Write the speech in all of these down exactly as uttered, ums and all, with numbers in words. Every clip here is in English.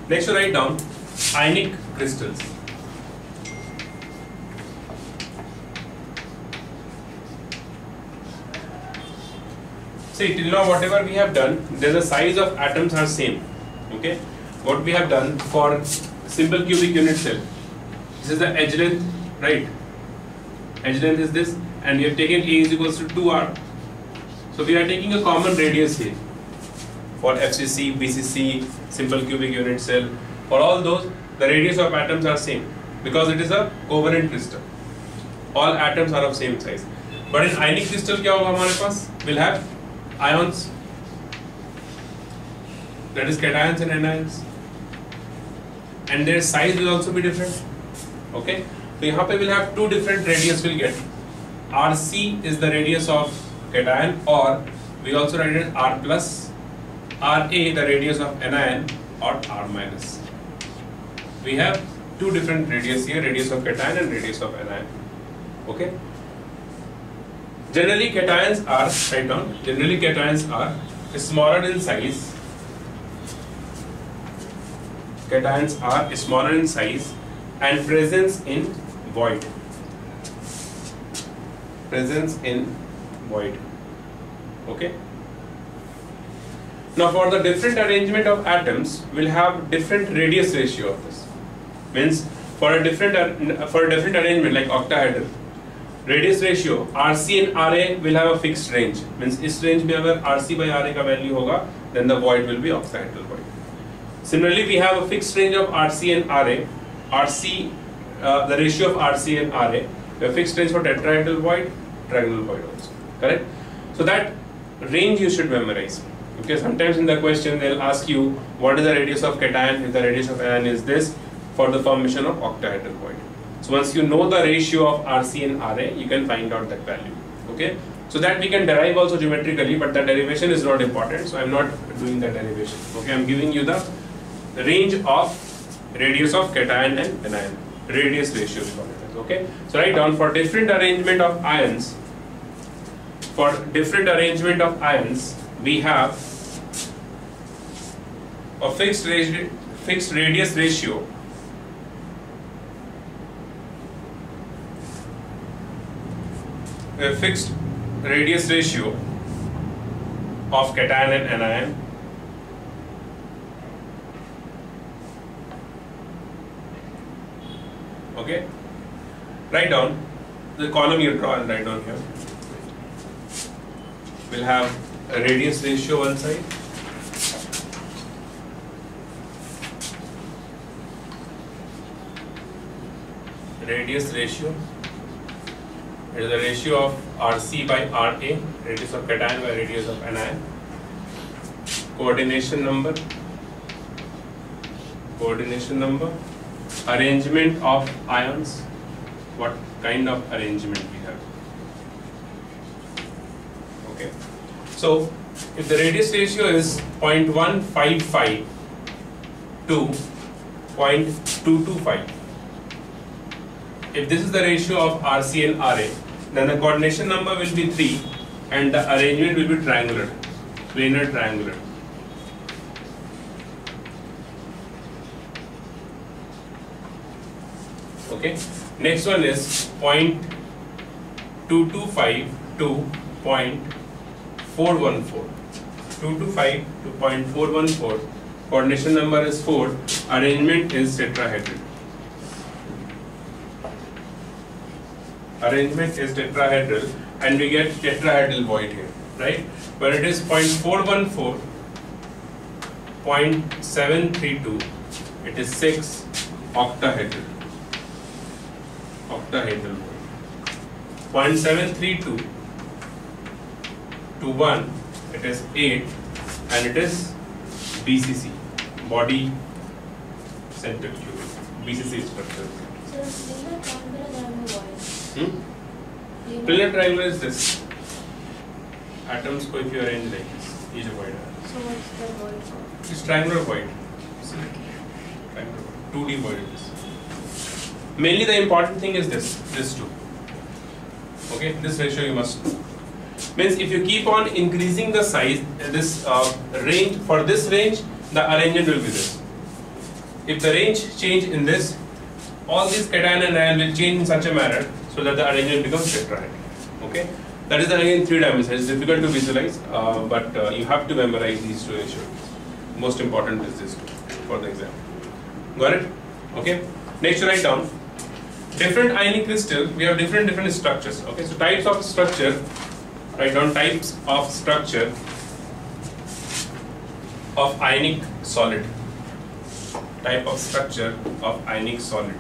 Next, to write down ionic crystals. See, till now whatever we have done, then the size of atoms are same. Okay, what we have done for simple cubic unit cell, this is the edge length, right? Edge length is this, and we have taken A is equals to two R. So we are taking a common radius here for F C C, B C C, simple cubic unit cell. For all those, the radius of atoms are same because it is a covalent crystal. All atoms are of same size. But in ionic crystal, क्या होगा हमारे पास? We'll have ions, that is cations and anions, and their size will also be different. Okay, so यहाँ पे we'll have two different radius we'll get. R C is the radius of cation, or we also write it R plus. R A the radius of anion, or R minus. We have two different radius here, radius of cation and radius of anion. Okay. Generally cations are, write down, generally cations are smaller in size. Cations are smaller in size and presence in void. Presence in void. Okay. Now for the different arrangement of atoms, we'll have different radius ratio of this. Means for a different for a different arrangement like octahedral, radius ratio R C and R A will have a fixed range. Means इस range में अगर R C by R A का value होगा, then the void will be octahedral void. Similarly, we have a fixed range of R C and R A. R C, uh, the ratio of R C and R A, a fixed range for tetrahedral void, trigonal void also. Correct? So that range you should memorize. Okay, sometimes in the question they'll ask you what is the radius of cation if the radius of anion is this for the formation of octahedral void. So once you know the ratio of R C and R A, you can find out that value. Okay, so that we can derive also geometrically, but the derivation is not important, so I'm not doing the derivation. Okay, I'm giving you the range of radius of cation and anion, radius ratio we call it as. Okay, so write down for different arrangement of ions. For different arrangement of ions, we have a fixed radi fixed radius ratio a fixed radius ratio of cation and anion. Okay, write down the column you draw and write down here. We'll have a radius ratio one side, radius ratio, it is the ratio of R C by R A, radius of cation by radius of anion, coordination number, coordination number, arrangement of ions, what kind of arrangement we have. Okay, so if the radius ratio is zero point one five five to zero point two two five, if this is the ratio of R C and R A, then the coordination number will be three and the arrangement will be triangular, planar triangular. Okay, next one is zero point two two five to zero point four one four. two two five to zero point four one four. Coordination number is four. Arrangement is tetrahedral. Arrangement is tetrahedral, and we get tetrahedral void here, right? But it is zero point four one four, zero point seven three two. It is six octahedral. Octahedral void. zero point seven three two to one, it is eight, and it is B C C, body center cubic, B C C structure. So planar triangular there are no voids. Hmm? Planar triangular is this. Atoms को if you arrange like this, ये जो void है. So what's the void for? It's triangular void. Triangular void. two D void is this. Mainly the important thing is this, this two. Okay, this ratio you must know. Means if you keep on increasing the size, this uh, range, for this range, the arrangement will be this. if the range change in this, all these cation and anion will change in such a manner so that the arrangement becomes tetrahedral. Okay, that is again three dimensions. It's difficult to visualize, uh, but uh, you have to memorize these two ratios. Most important is this two for the exam. Got it? Okay. Next, write down different ionic crystal. We have different different structures. Okay, so types of structure. Write down types of structure of ionic solid. Type of structure of ionic solid.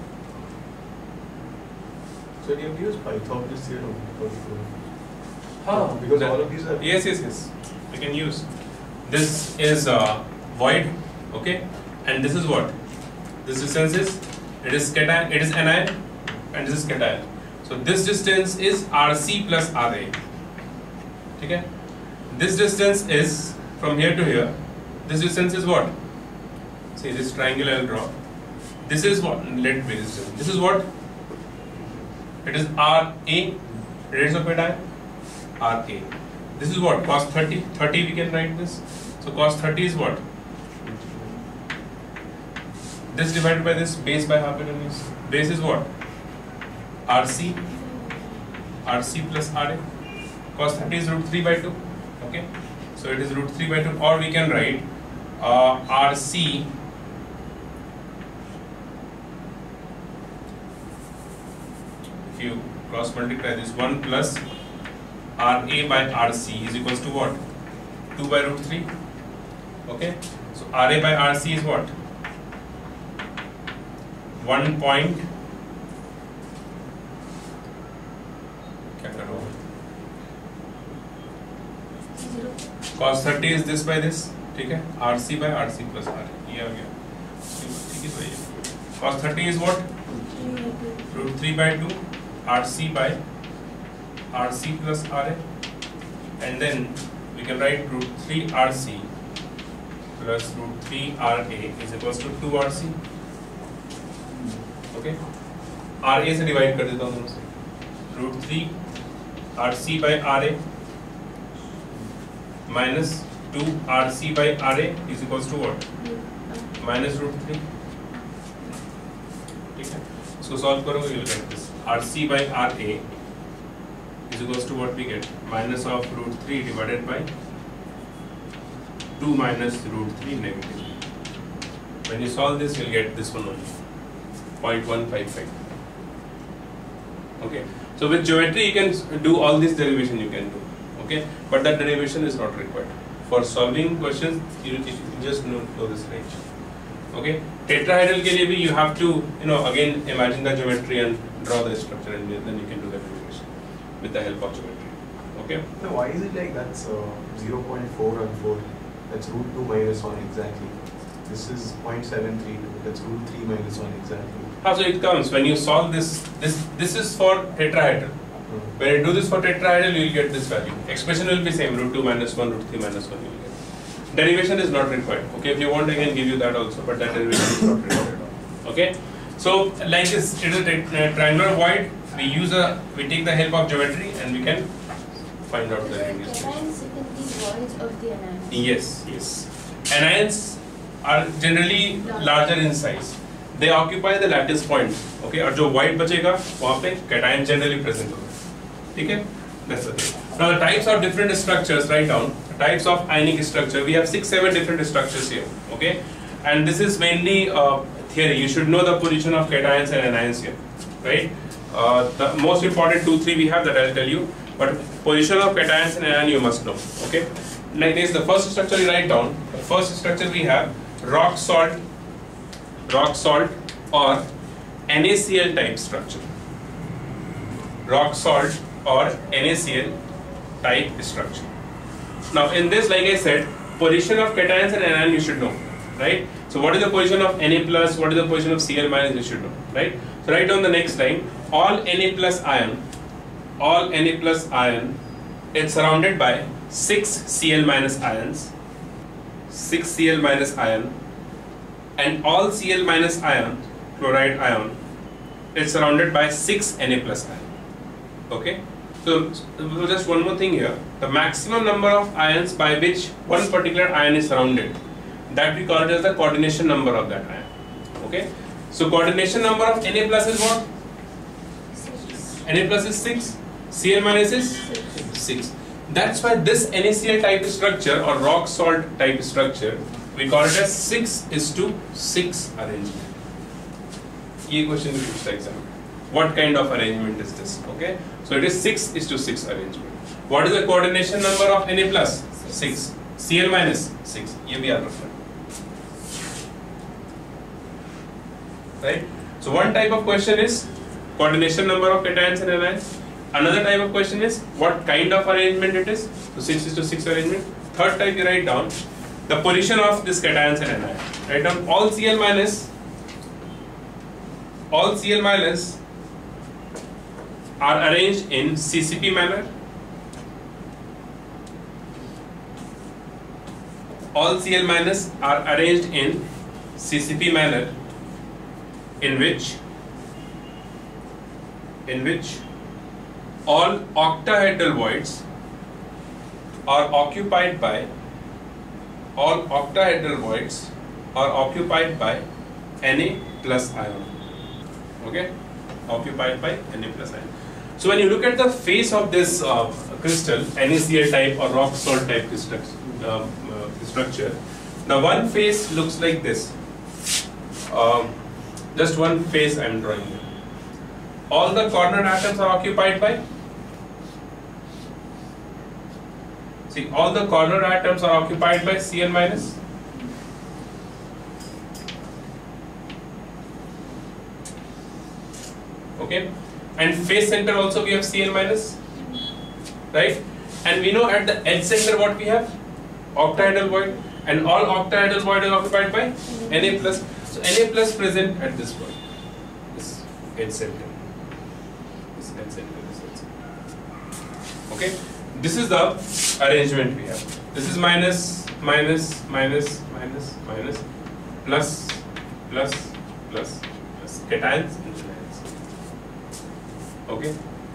So you have used Pythagoras theorem Huh, because that, all of these are yes, yes, yes. We can use. This is uh, void, okay, and this is what? This distance is it is cation, it is anion, and this is cation. So this distance is R C plus R A. Okay. This distance is from here to here. This distance is what? See this triangle I will draw. This is what? Let me this. This is what? It is R A, radius of cation, R A. This is what? Cos thirty. thirty we can write this. So cos thirty is what? This divided by this, base by hypotenuse. Base is what? R C. R C plus R A. Cos thirty is root three by two. Okay. So it is root three by two. Or we can write uh, R C if you cross multiply this one plus R A by R C is equals to what? two by root three. Okay. So R A by R C is what? one point cos thirty is this by this, ठीक है? R C by R C plus R A. ये आ गया. ठीक है भाई. Cos thirty is what? root three by two R C by R C plus R A, and then we can write root three R C plus root three R A is equals to two R C. Okay. R A से divide कर देता हूँ दोनों से. root three R C by R A minus two R C by R A is equals to what? Minus root three. ठीक है. इसको solve करोगे you will get this. R C by R A is equals to what we get? Minus of root three divided by two minus root three negative. When you solve this, you will get this one only. zero point one five five. Okay. So with geometry, you can do all this derivation. You can do. Okay. But that derivation is not required. For solving questions, you, you just know, know this range. Okay. Tetrahedral के लिए भी you have to, you know, again imagine the geometry and draw the structure, and then you can do the derivation with the help of geometry. Okay. So why is it like that's uh, zero point four one four? That's root two minus one exactly. This is zero point seven three two. That's root three minus one exactly. Ah, so it comes when you solve this. This this is for tetrahedral. Hmm. When you do this for tetrahedral, you will get this value. Expression will be same. Root two minus one, root three minus one. You will get. Derivation is not required. Okay, if you want, I can give you that also, but that derivation is not required at all. Okay, so like this, it is a uh, triangular void. We use a, we take the help of geometry, and we can find out the radius. Cations sit in the voids of the anions. Yes, yes. Anions are generally larger in size. They occupy the lattice point. Okay, और जो void बचेगा वहाँ पे cation generally present होगा. ठीक है? That's the thing. Now the types of different structures. Write down types of ionic structure. We have six, seven different structures here. Okay, and this is mainly uh, theory. You should know the position of cations and anions here, right? Uh, the most important two, three we have that I'll tell you. But position of cations and anion you must know. Okay. Like this, the first structure you write down. The first structure we have rock salt, rock salt or NaCl type structure. Rock salt or NaCl type structure. Now in this, like I said, position of cations and anion you should know, right? So what is the position of Na plus? What is the position of Cl minus? You should know, right? So write down the next line. All Na plus ion, all Na plus ion, it's surrounded by six Cl minus ions, six Cl minus ion, and all Cl minus ion, chloride ion, it's surrounded by six Na plus ion. Okay. So just one more thing here. The maximum number of ions by which one particular ion is surrounded, that we call it as the coordination number of that ion. Okay. So coordination number of Na plus is what? Six. Na plus is six. Cl minus is Six. six. That's why this NaCl type structure or rock salt type structure, we call it as six is to six arrangement. ये question भी पूछता है exam में. What kind of arrangement is this? Okay. So it is six is to six arrangement. What is the coordination number of Na plus? six. Cl minus six. ये भी याद रखना. Right? So one type of question is coordination number of cations and anions. Another type of question is what kind of arrangement it is. So six is to six arrangement. Third type you write down the position of this cations and anions. Write down all Cl minus, all Cl minus are arranged in C C P manner. All Cl minus are arranged in C C P manner in which in which all octahedral voids are occupied by all octahedral voids are occupied by Na plus ion. Okay, occupied by Na plus ion. So when you look at the face of this uh, crystal, NaCl type or rock salt type crystal, uh, uh, structure, now one face looks like this. Um, just one face I am drawing here. All the corner atoms are occupied by. See, all the corner atoms are occupied by Cl minus. Okay, and face center also we have Cl minus, right? And we know at the edge center what we have? Octahedral void, and all octahedral void is occupied by Na plus. So Na plus present at this point, this edge center, this edge center, this edge center. Okay, this is the arrangement we have. This is minus, minus, minus, minus, minus, plus, plus, plus, plus, cations and anions. Okay,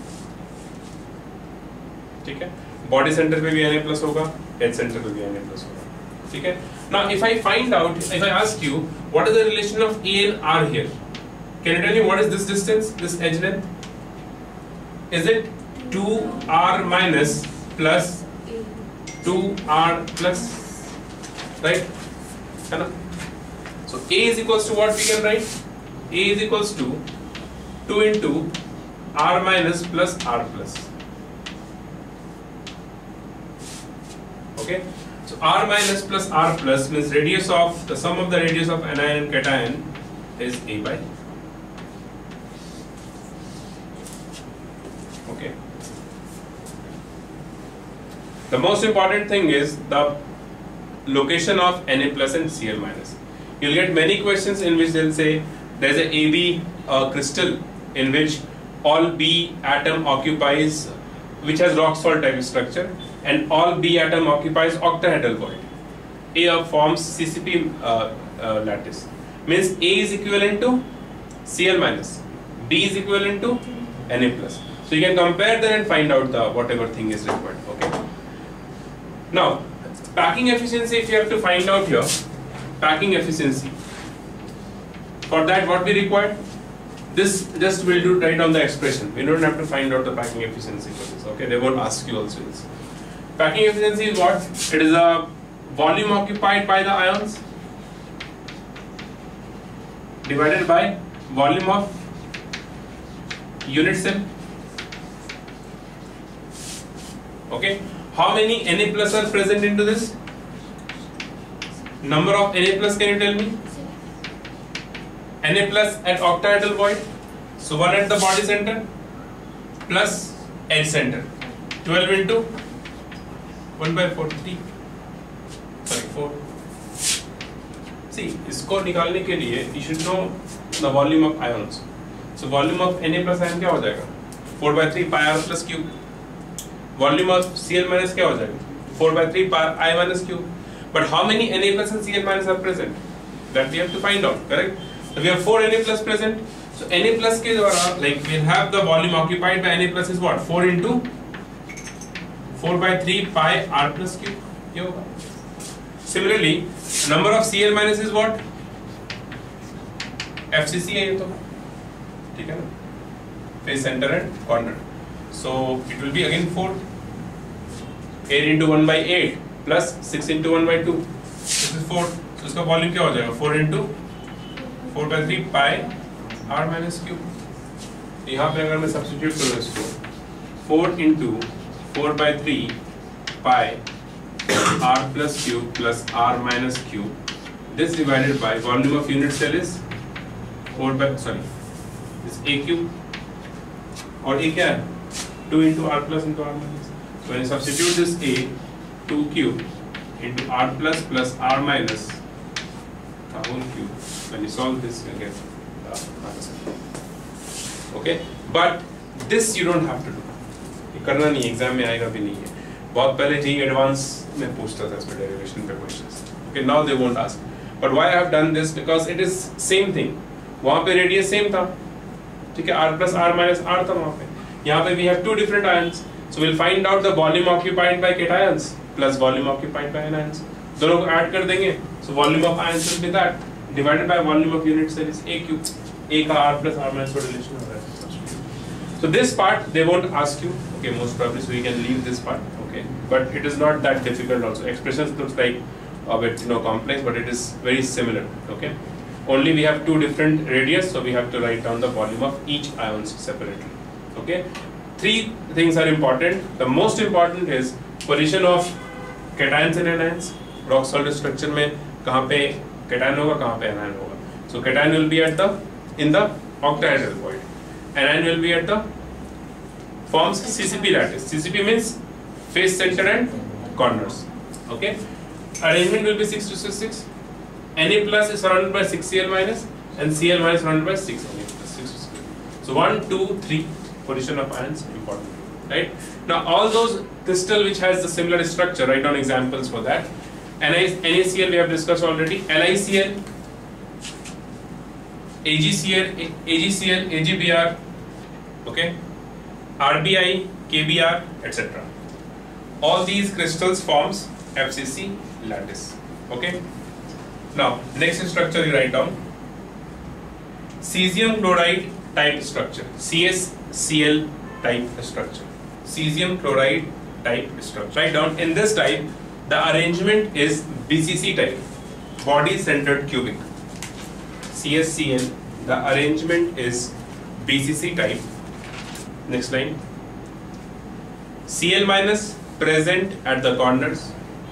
ठीक है. Body center पे भी Na plus होगा, head center पे भी Na plus होगा. ठीक है. Now, if I find out, if I ask you, what is the relation of A and R here? Can you tell me what is this distance, this edge length? Is it two R minus plus two R plus, right? So A is equals to what we can write? A is equals to two into R minus plus R plus. Okay. So R minus plus R plus means radius of the sum of the radius of anion and cation is A by. Okay. The most important thing is the location of Na plus and Cl minus. You'll get many questions in which they'll say there's a A B uh, crystal in which all B atom occupies, which has rock salt type structure, and all B atom occupies octahedral void. A forms C C P uh, uh, lattice. Means A is equivalent to Cl minus, B is equivalent to Na plus. So you can compare them and find out the whatever thing is required. Okay. Now, packing efficiency, if you have to find out here, packing efficiency. For that, what we require? This just will do write down the expression. We don't have to find out the packing efficiency for this. Okay, they won't ask you also this. Packing efficiency is what? It is a volume occupied by the ions divided by volume of unit cell. Okay, how many Na plus are present into this? Number of Na plus, can you tell me? Na plus at octahedral void. So one at the body center plus edge center. twelve into one by four, three. Sorry, four. See, इसको निकालने के लिए you should know the volume of ions. So volume of Na plus ion क्या हो जाएगा? four by three pi r plus cube. Volume of Cl minus क्या हो जाएगा? four by three pi I minus cube. But how many Na plus and Cl minus are present? That we have to find out, correct? So we have four Na plus present. So Na plus के द्वारा, like we'll have the volume occupied by Na plus is what? four into four by three pi r plus cube. ये होगा. Similarly, number of Cl minus is what? F C C है ये तो, ठीक है ना, face center and corner. So it will be again four. eight into one by eight plus six into one by two. This is four. So इसका volume क्या हो जाएगा? four into four by three pi r minus q. यहाँ पे अगर मैं substitute करूँ इसको, four into four by three pi r plus q plus r minus q. This divided by volume of unit cell is four by sorry is a cube, और a क्या है? two into r plus into r minus. So when you substitute this a, two cube into r plus plus r minus the whole cube, when you solve this you get the answer. Okay, but this you don't have to do. ये करना नहीं, exam में आएगा भी नहीं है. बहुत पहले जी एडवांस में पूछता था इसमें डेरिवेशन पे questions. Okay, now they won't ask. But why I have done this? Because it is same thing. वहाँ पे रेडियस सेम था, ठीक है, r plus r minus r था वहाँ पे. यहाँ पे we have two different ions. So we'll find out the volume occupied by cations plus volume occupied by anions. दोनों को ऐड कर देंगे. So volume of ions will be that divided by volume of unit cell is a cube. A का r plus r minus का relation हो रहा है. So this part they won't ask you. Okay, most probably, so we can leave this part. Okay, but it is not that difficult also. Expressions looks like a bit you know complex, but it is very similar. Okay, only we have two different radius, so we have to write down the volume of each ions separately. Okay. Three things are important. The most important is position of cations and anions. Rock solid structure में कहाँ पे cation होगा, कहाँ पे anion होगा. So cation will be at the in the octahedral void. Anion will be at the forms C C P lattice. C C P means face center and corners. Okay. Arrangement will be six to six. Na plus is surrounded by six Cl minus and Cl minus surrounded by six Na plus six to six. So one, two, three. Position of ions important, right? Now all those crystal which has the similar structure, write down examples for that. NaCl we have discussed already. LiCl, AgCl, AgCl, AgBr, okay, R B I, K V P Y, et cetera. All these crystals forms F C C lattice. Okay. Now next structure you write down. Cesium chloride type structure. C S C L type structure. Cesium chloride type structure. Write down in this type the arrangement is B C C type, body centered cubic. C S C L, the arrangement is B C C type. Next line. Cl minus present at the corners.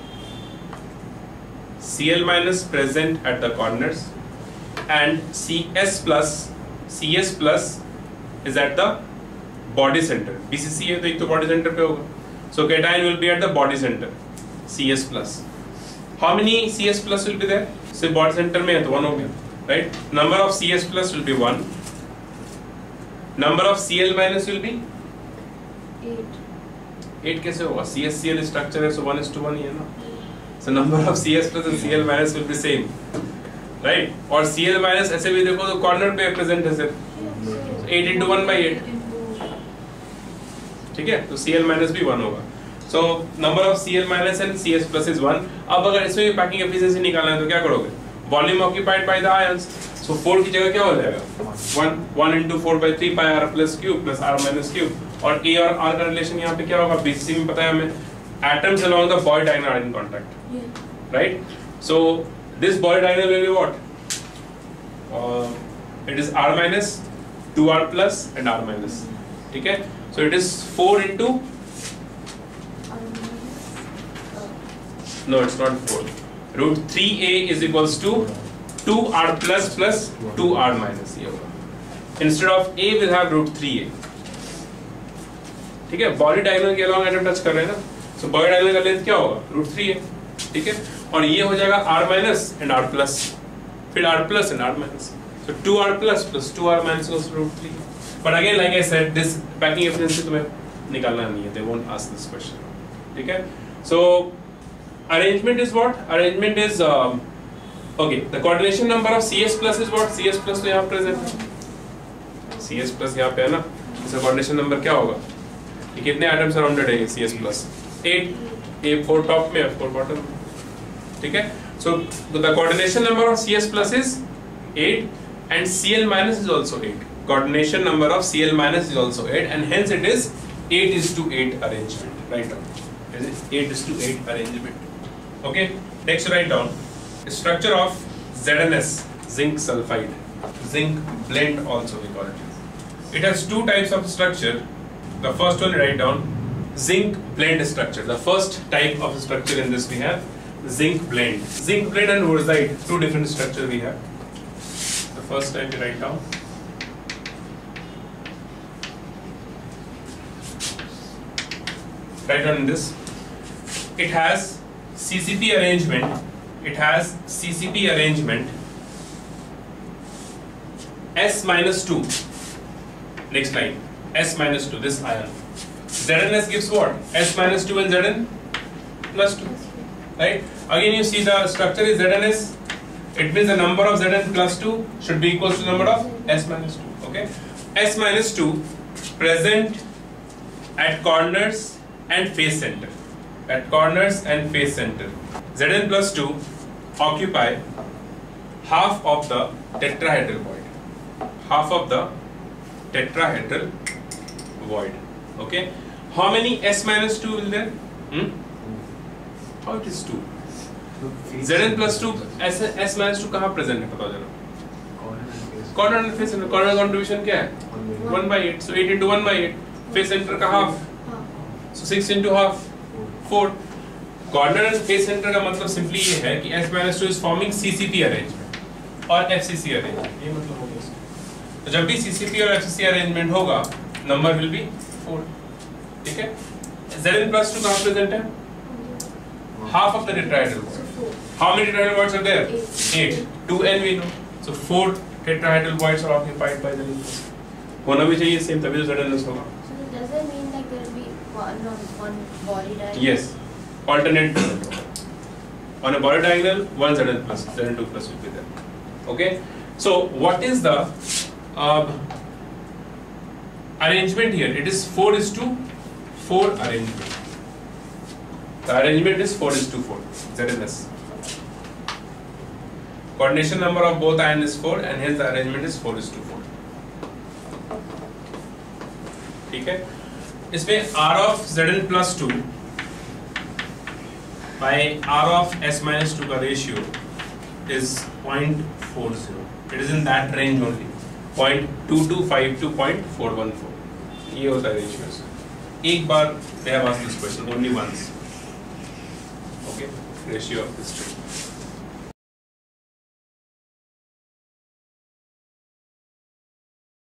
Cl minus present at the corners and Cs plus Cs plus is at the body center. B C C है तो एक तो body center पे होगा. So cation will be at the body center. Cs plus. How many Cs plus will be there? So body center में है तो one हो गया, right? Number of Cs plus will be one. Number of Cl minus will be eight. eight कैसे होगा? C S C L structure है, so one is to one ही है ना. So number of Cs plus and Cl minus will be same, right? और Cl minus ऐसे भी देखो तो corner पे present है सिर्फ. eight into one by eight. ठीक है, तो Cl minus भी one होगा. So number of Cl minus and Cs plus is one. अब अगर इसमें भी packing efficiency निकालना है तो क्या करोगे? Volume occupied by the ions. So four की जगह क्या हो जाएगा? one one into four by three pi r plus q plus r minus q. और a और r का रिलेशन यहाँ पे क्या होगा? B C C में पता है हमें. Atoms along the body diagonal are in contact. Yeah. Right? So this body diagonal will be what? Uh, it is r minus, two r plus and r minus. ठीक है? So it is four into. No, it's not four. Root three a is equals to two r plus plus two r minus. ये होगा. Instead of a we'll have root three a. ठीक है? Body diagonal के along atom touch कर रहे हैं ना? So body diagonal का length क्या होगा? root three a. ठीक है? और ये हो जाएगा r minus and r plus. फिर r plus and r minus. So two r plus plus two r minus equals root three. But again, like I said, this packing efficiency तुम्हें निकालना नहीं है. They won't ask this question. ठीक है? So arrangement is what? Arrangement is um, okay. The coordination number of C S plus is what? C S plus तो यहाँ present है. C S plus यहाँ पे है ना? इसका coordination number क्या होगा? ये कितने atoms surrounded है C S plus? eight. A four top में, four bottom में. ठीक है? So the coordination number of C S plus is eight and Cl minus is also eight. Coordination number of Cl minus is also eight, and hence it is eight is to eight arrangement. Write down. Is it eight is to eight arrangement? Okay. Next, write down structure of Z N S, zinc sulfide, zinc blend also we call it. It has two types of structure. The first one, write down zinc blend structure. The first type of structure in this we have zinc blend. Zinc blend and woodsite, two different structure we have. The first type you write down. Write down in this. It has C C P arrangement. It has C C P arrangement S minus two. Next line, S minus two, this ion. Z N S gives what? S minus two and Z N plus two. Right? Again you see the structure is Z N S. It means the number of Z N plus two should be equal to the number of S minus two. Okay? S minus two present at corners and face center. At corners and face center. Z N plus two occupy half of the tetrahedral void. Half of the tetrahedral void. Okay? How many S minus two will there? Hmm? How it is two? Z N plus two, S, S minus two कहाँ present है पता चलो? Corner and face center. Corner contribution क्या है? one by eight. So eight into one by eight. Face center का half. So six into half. four. Corner and face center का मतलब simply ये है कि S minus two is forming C C P arrangement और F C C arrangement. ये मतलब होगा इसका. तो जब भी C C P और F C C arrangement होगा, number will be four. ठीक है? Z N plus two कहाँ present है? Half of the tetrahedral void. How many tetrahedral voids are there? Eight. Two N we know. So four tetrahedral voids are occupied by the nucleus. होना भी चाहिए same तभी तो Z N S होगा. So does that mean like there will be one on one body diagonal? Yes. Alternate. On a body diagonal, one Z N plus, Z N two plus will be there. Okay. So what is the uh, arrangement here? It is four is to four arrangement. The arrangement is four is to four. Z N S. Coordination number of both ion is four, and hence the arrangement is four is to four. ठीक है? इसमें R of Z N plus two by R of S minus two का ratio is zero point four zero. It is in that range only. zero point two two five to zero point four one four. ये होता है ratios. एक बार they have asked this question only once. Okay, ratio of this two.